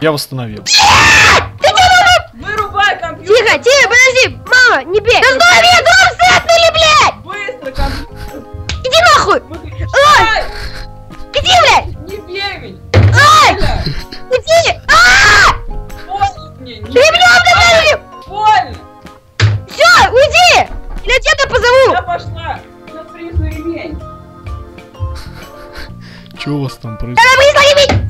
Я восстановил. Вырубай компьютер. Тихо, тихо, подожди. Мама, не бей. Да стой, меня дом срезали, блядь. Быстро компьютер. Иди нахуй. Ай! Иди, блядь. Не бегай. Ай! Больно. Иди. Больно мне. Ты меня обдавил. Больно. Все, уйди. Я тебя позову. Я пошла. Сейчас принесу ремень. Что у вас там происходит? Давай принесла ремень.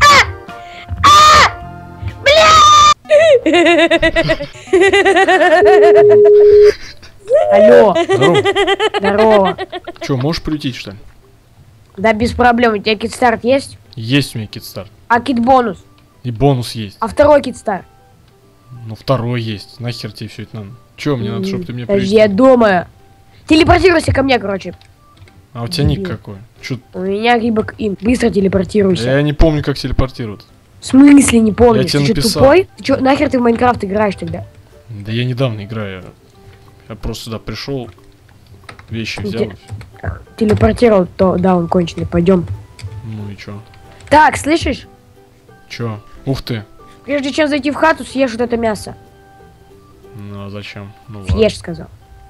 Алло. Здорово. Здорово. Че, можешь приютить, что ли? Да без проблем. У тебя кит-старт есть? Есть у меня кит-старт. А кит-бонус? И бонус есть. А второй кит-старт? Ну, второй есть. Нахер тебе все это надо? Че, мне надо, чтобы ты мне Подожди, я приютил? думаю. Телепортируйся ко мне, короче. А у тебя ник какой? Чё? У меня рибок им. Быстро телепортируйся. Я не помню, как телепортировать. В смысле не помнишь? тебе Ты что, написал. тупой? Ты чё, нахер ты в Майнкрафт играешь тогда? Да я недавно играю. Я просто сюда пришел, вещи взял. и всё. Телепортировал, то да, он конченый. Пойдем. Ну и чё? Так, слышишь? Чё? Ух ты. Прежде чем зайти в хату, съешь вот это мясо. Ну а зачем? Ну ладно. Съешь, сказал.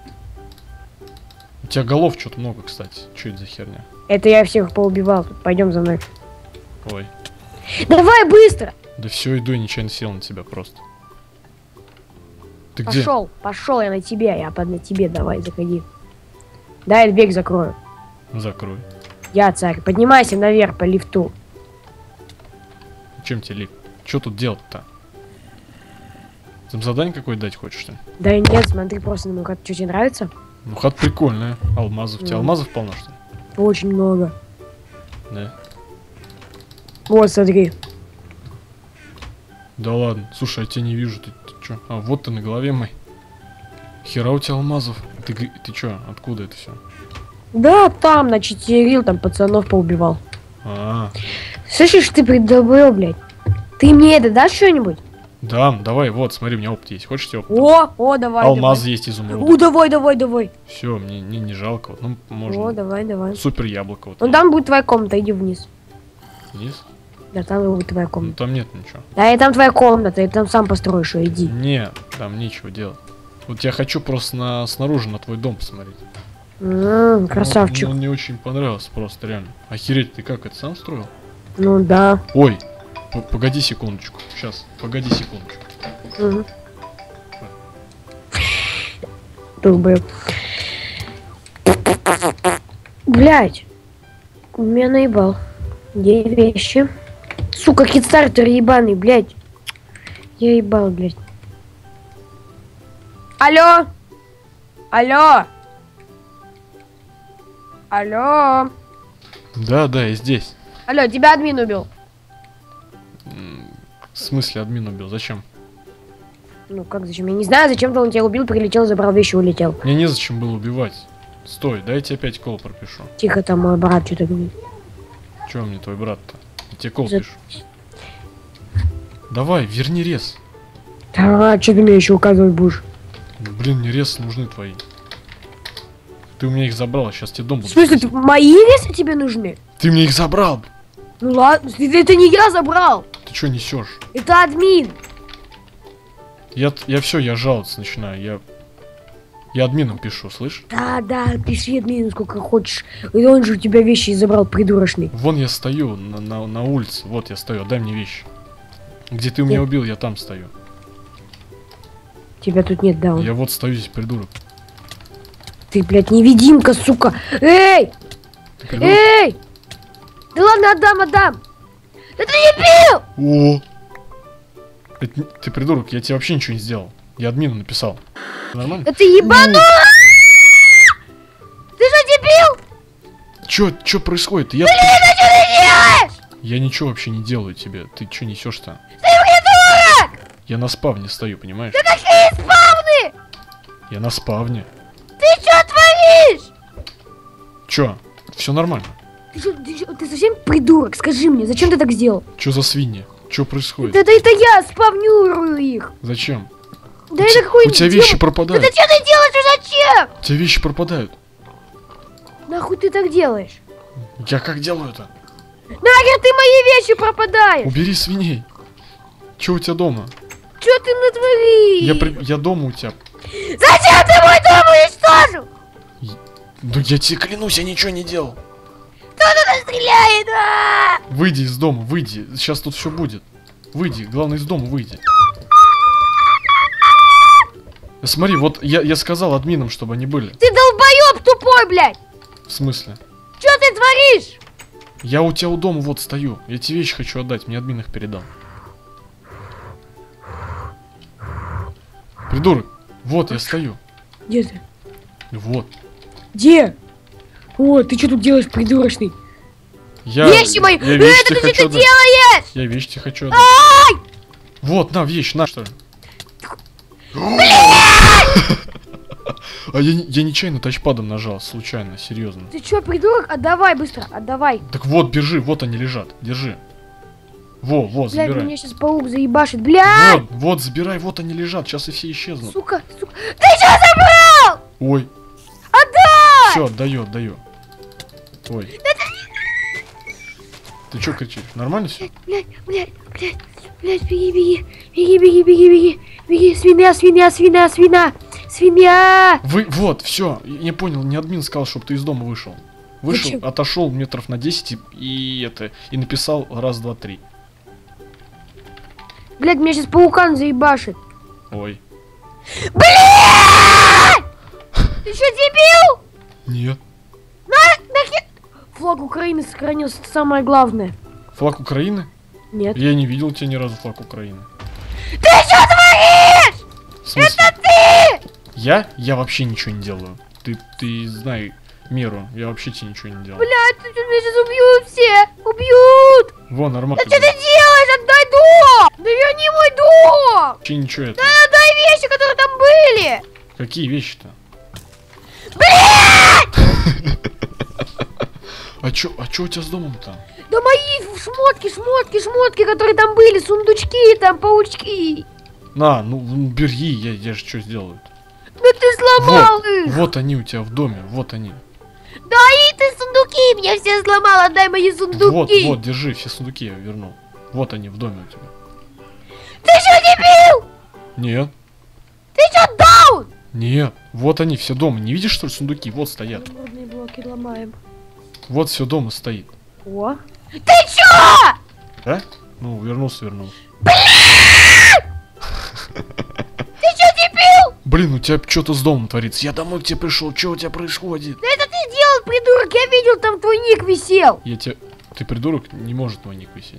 У тебя голов что-то много, кстати. Что это за херня? Это я всех поубивал. Пойдем за мной. Ой. Давай быстро! Да все, иду, я нечаянно сел на тебя просто. Ты где? Пошел, пошел я на тебя, на тебе, давай, заходи. Дай я дверь закрою. Закрой. Я царь. Поднимайся наверх по лифту. Чем тебе лип? Что тут делать-то? Там задание какое-то дать хочешь, что ли? Да нет, смотри просто на мою хату. Что, тебе нравится? Ну, хат прикольная. Алмазов. У тебя алмазов полно, что ли? Очень много. Да. Вот, смотри. Да ладно. Слушай, я тебя не вижу. Ты чё? А, вот ты на голове мой. Хера у тебя алмазов. Ты чё? Откуда это все? Да, там, начитерил, там пацанов поубивал. А, Слышишь, ты придобыл, блядь. Ты мне это дашь что-нибудь? да, давай, вот, смотри, у меня опыт есть. Хочешь тебе опыт? О, давай, Алмаз давай. есть, изумруд. Давай. Все, мне не жалко. Вот, ну, можно. О, давай. Супер яблоко. Вот. Ну там будет твоя комната, иди вниз. Вниз? Да, там будет твоя Ну, комната. там нет ничего. Да, и там твоя комната, и там сам построишь ее, иди. Не, там нечего делать. Вот я хочу просто снаружи на твой дом посмотреть. Красавчик. Он мне очень понравился просто, реально. Охереть, ты как, это сам строил? Ну да. Ой, погоди секундочку. Сейчас, погоди секундочку. Угу. Долбоёб. Блять. Меня наебал. Где вещи? Сука, китстартер ебаный, блять. Я ебал, блять. Алло! Алло! Алло! Да, я здесь. Алло, тебя админ убил. В смысле админ убил? Зачем? Ну как зачем? Я не знаю, зачем-то он тебя убил, прилетел, забрал вещи, улетел. Мне незачем было убивать. Стой, дайте опять кол пропишу. Тихо, там мой брат что-то говорит. Чё мне твой брат-то? Я тебе кол За- пишу. Давай, верни рез. А, что ты мне еще указывать будешь? Блин, мне рез нужны твои. Ты у меня их забрал, сейчас тебе дом В буду смысле, сносить. мои весы тебе нужны? Ты мне их забрал! Ну ладно, это не я забрал. Ты что несешь? Это админ. Я все, я жаловаться начинаю. Я админом пишу, слышь? Да, пиши админу сколько хочешь. И он же у тебя вещи забрал, придурочный. Вон я стою на улице. Вот я стою, отдай мне вещи. Где ты меня Нет. убил, я там стою. Тебя тут нет, да? Я вот стою здесь, придурок. Ты, блядь, невидимка, сука. Эй! Ты придурок? Эй! Да ладно, отдам. Да ты не бил! О! Ты придурок, я тебе вообще ничего не сделал. Я админу написал. Нормально? Да ты ебану! Ты что, дебил? Чё происходит? Что ты делаешь? Я ничего вообще не делаю тебе. Ты чё несешь-то? Ты мне дурак! Я на спавне стою, понимаешь? Да какие спавны? Я на спавне. Ты что творишь? Чё? Все нормально. Ты совсем придурок? Скажи мне, зачем ты так сделал? Чё за свиньи? Чё происходит? Это я спавнюрую их. Зачем? Да это какой У тебя вещи пропадают. Да зачем ты делаешь? Зачем? У тебя вещи пропадают. Нахуй ты так делаешь? Я как делаю это? Нахер ты мои вещи пропадаешь? Убери свиней. Че у тебя дома? Что ты натворил? Я дома у тебя. Зачем ты мой дом уничтожил? Да я тебе клянусь, я ничего не делал. Кто туда стреляет? Выйди из дома, выйди. Сейчас тут все будет. Выйди, главное из дома выйди. Смотри, вот я сказал админам, чтобы они были. Ты долбоеб тупой, блядь! В смысле? Что ты творишь? Я у тебя у дома вот стою. Я тебе вещи хочу отдать, мне админ их передал. Придурок, вот я стою. Где ты? Вот. Где? О, ты что тут делаешь, придурочный? Вещи мои! Я вещи Это тебе ты хочу что отдать. делаешь? Я вещи тебе хочу отдать. Вот, на, вещь, на, что ли. А я нечаянно тачпадом нажал, случайно, серьезно. Ты что, придурок? Отдавай быстро, отдавай. Так вот, бежи, вот они лежат, держи. Во, Блядь, забирай. меня сейчас паук заебашит, блядь! Вот, забирай, вот они лежат, сейчас и все исчезнут. Сука, сука. Ты что забрал? Ой. Отдай! Все, отдаю. Ой. Ты что кричишь? Нормально все? Блядь, беги, свинья! Вы, вот, все, я понял, не админ сказал, чтобы ты из дома вышел. Вышел, Зачем? отошел метров на 10 и написал раз, два, три. Блядь, меня сейчас паукан заебашит. Ой. Блядь! Ты что, дебил? Нет. Нахер? Флаг Украины сохранился, это самое главное. Флаг Украины? Нет. Я не видел у тебя ни разу флаг Украины. Ты что творишь? В смысле? Это ты! Я вообще ничего не делаю. Ты знай меру, я вообще тебе ничего не делал. Блядь, меня сейчас убьют все! Убьют! Во, нормально. Да что ты делаешь? Отдай дом! Да верни мой дом! Вообще ничего это. Да отдай вещи, которые там были! Какие вещи-то? А чё у тебя с домом-то? Да мои шмотки, которые там были, сундучки, там, паучки. На, ну бери, я же что сделаю? Да ты сломал их! Вот они у тебя в доме, вот они. Да и ты сундуки мне все сломал, отдай мои сундуки! Вот, держи, все сундуки я верну. Вот они в доме у тебя. Ты что, дебил? Нет, Ты что, даун? нет, вот они все дома. Не видишь, что ли, сундуки? Вот стоят. Водные блоки ломаем. Вот все дома стоит. О. Ты чё? Да? Ну, вернулся. Ты чё, дебил? Блин, у тебя что-то с домом творится. Я домой к тебе пришел, что у тебя происходит? Да это ты делал, придурок, я видел, там твой ник висел. Ты придурок, не может твой ник висеть.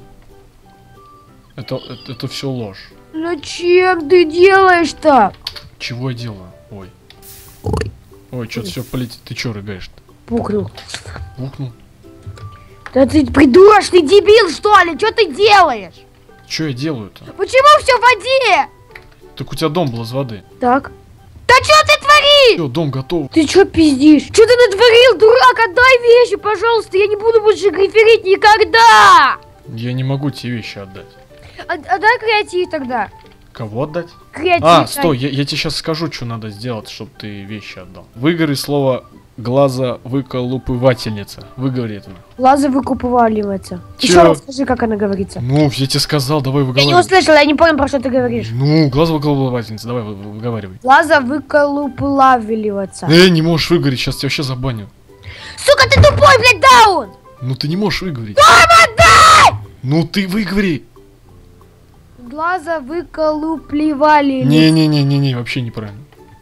Это все ложь. Зачем ты делаешь-то? Чего я делаю? Ой. Ой, что-то все полетит. Ты что рыгаешь-то? Пукнул. Бухнул. Да ты придурочный дебил, что ли? Что ты делаешь? Что я делаю-то? Почему все в воде? Так у тебя дом был из воды. Так. Да что ты творишь? Все, дом готов. Ты что пиздишь? Что ты натворил, дурак? Отдай вещи, пожалуйста. Я не буду больше гриферить никогда. Я не могу тебе вещи отдать. Отдай креатив тогда. Кого отдать? Креатив. А, стой, я тебе сейчас скажу, что надо сделать, чтобы ты вещи отдал. Выговори слово глазовыколупывательница. Выговори это. Лаза выкупываливается. Чё? Еще раз скажи, как она говорится. Ну, я тебе сказал, давай Я не выговаривай. услышала, я не понял, про что ты говоришь. Ну, глазовыколупывательница, давай выговаривай. Лаза выколупывливаться. Не можешь выговорить, сейчас тебя вообще забаню. Сука, ты тупой, блядь, даун! Ну ты не можешь выговорить. Ну ты выговори. Глаза выколупливали. Не, вообще неправильно.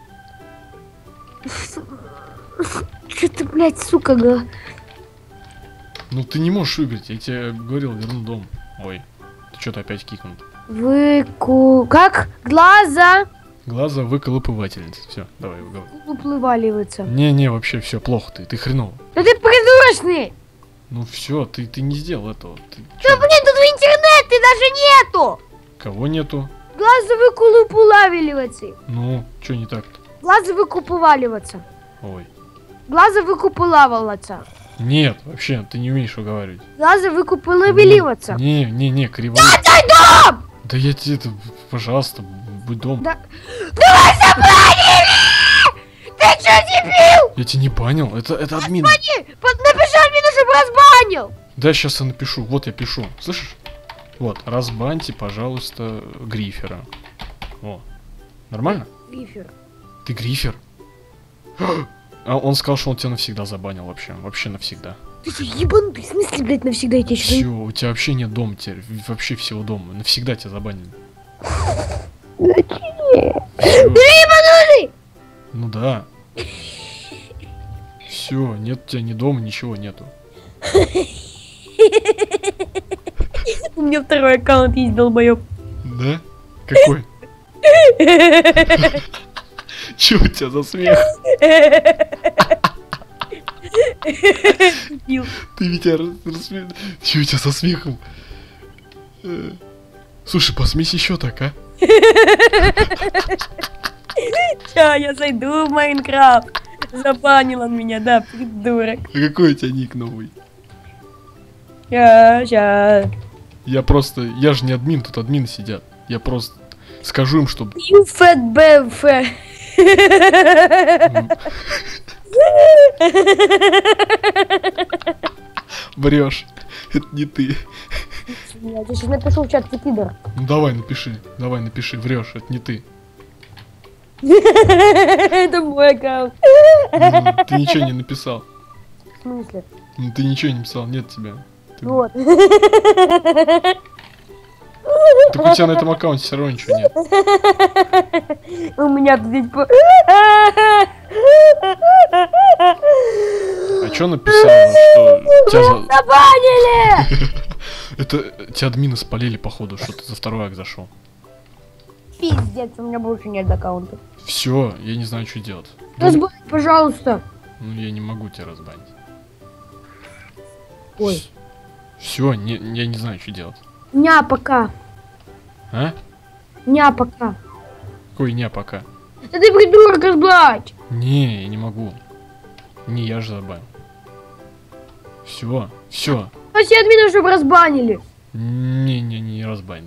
Что ты, блядь, сука, Ну ты не можешь выиграть, я тебе говорил, верну дом. Ой, ты что-то опять кикнул. Как? Глаза Глазовыколупывательница. Все, давай выговаривай. выколупливаются. Не, вообще все плохо ты хреново. Да ты придурочный! Ну все, ты не сделал этого. Ты Да чё? блин, тут в интернет ты даже нету! Кого нету? Глаза выколупливаются. Ну, что не так-то? Глаза выкупываливаться. Ой. Глаза выкупываться. Нет, вообще, ты не умеешь выговаривать. Глаза выкупываться. Не, криво. Отдай дом! Да я тебе это, пожалуйста, будь дома. Да. Давай забанили! Ты что, дебил? Я тебя не банил, это админ. Напиши админу, чтобы разбанил! Да, сейчас я напишу, вот я пишу, слышишь? Вот, разбаньте, пожалуйста, Грифера. О, нормально? Грифер. Ты Грифер? А он сказал, что он тебя навсегда забанил вообще. Вообще навсегда. Ты что, ебанутый? В смысле, блядь, навсегда я тебя Все, сейчас... у тебя вообще нет дома теперь. Вообще всего дома. Навсегда тебя забанили. Всё. Ну да. Все, нет у тебя ни дома, ничего нету. У меня второй аккаунт есть, долбоёб. Да? Какой? Че у тебя за смех? Ты ведь че у тебя со смехом? Слушай, посмейся еще так, а? Ща, я зайду в Майнкрафт. Забанил он меня, да, придурок. А какой у тебя ник новый? Ща. Я же не админ, тут админы сидят. Я просто скажу им, чтобы... You fat BF. Врешь. Это не ты. Я сейчас напишу в чат, ты пидор. Ну давай напиши, врешь, это не ты. Это мой аккаунт. Ну, ты ничего не написал. В смысле? Ну ты ничего не написал, нет тебя. Вот. Так у тебя на этом аккаунте все равно ничего нет. У меня тут ведь... А чё написал, что тебя Забанили! Это тебя админы спалили, походу, что ты за второй ак зашел. Пиздец, у меня больше нет аккаунта. Все, я не знаю, что делать. Разбань, пожалуйста. Ну я не могу тебя разбанить. Ой. Все, я не знаю, что делать. Ня пока. А? Ня пока. Какой не пока? Да ты придурок, разбать. Не, я не могу. Не, я же забанил. Все. А все админы, чтобы разбанили. Не разбанит.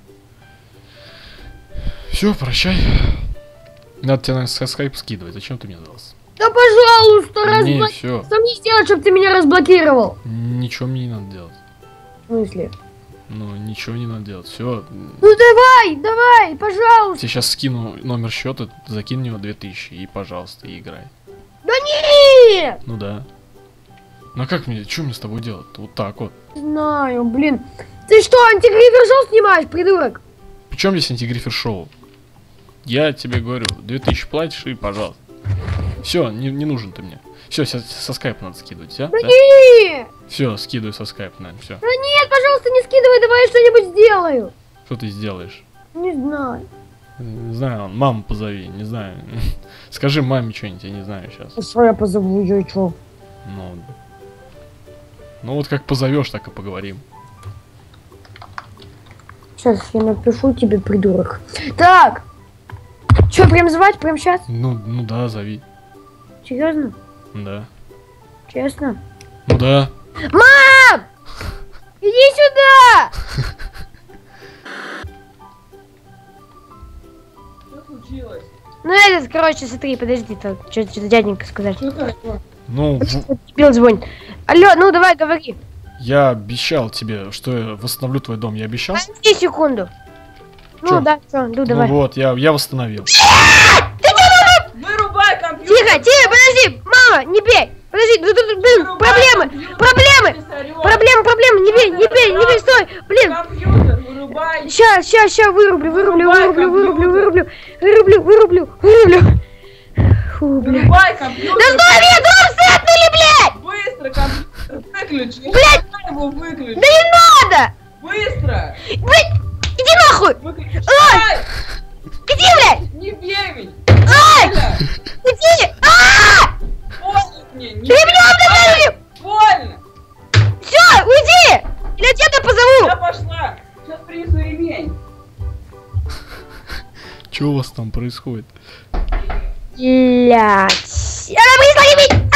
Все, прощай. Надо тебя, наверное, со скайпа скидывать. Зачем ты мне сдался? Да пожалуйста, Не, разблокируй. все. Что мне сделать, чтобы ты меня разблокировал? Ничего мне не надо делать. В смысле? Ну, ничего не надо делать. Все. Ну давай, пожалуйста. Тебе сейчас скину номер счета, закинь в него 2000 и, пожалуйста, и играй. Да нет! Ну да. Ну а как мне, что мне с тобой делать? Вот так вот. Знаю, блин. Ты что, антигрифер шоу снимаешь, придурок? Причем здесь антигрифер шоу? Я тебе говорю, 2000 платишь и, пожалуйста. Все, не нужен ты мне. Все, со скайпа надо скидывать, а? Да нет! Все, скидывай со скайпа, наверное, все. Да нет, пожалуйста, не скидывай, давай я что-нибудь сделаю. Что ты сделаешь? Не знаю. Не знаю, маму позови, не знаю. Скажи маме что-нибудь, я не знаю сейчас. Что я позову ее, что? Ну вот как позовешь, так и поговорим. Сейчас я напишу тебе, придурок. Так! Что, прям звать? Прям сейчас? Ну да, зови. Серьезно? Да. Честно? Ну да. Мам! Иди сюда! Что случилось? Ну этот, короче, смотри, подожди, что-то дяденька сказать. Что такое? Ну, Дебил звонит. Алло, ну давай, говори. я обещал тебе, что я восстановлю твой дом. Я обещал? Подожди секунду. Ну Чё? да, все, ну давай. Ну вот, я восстановил. Вырубай компьютер! Тихо, подожди, мама, не бей. Подожди, блин, проблемы, не бей, стой, блин. Компьютер, вырубай! Ща, вырублю. Фу, блядь. Вырубай компьютер! Да стой, меня дом сетнули, блядь! Быстро компьютер выключи! Блядь! Его выключи! Да не надо! Быстро! Блядь, иди нахуй! Выключи! Ай! Ай! Иди, блядь! Не бей меня! Ай! Больно! Иди! А! Больно мне! Не Ремнем бей! Больно! Все, уйди! Я тебя позову! Я пошла! Сейчас принесу ремень! Что у вас там происходит? Блядь! Она принесла ремень!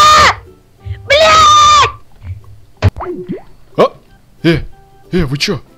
Блядь! А! Вы чё?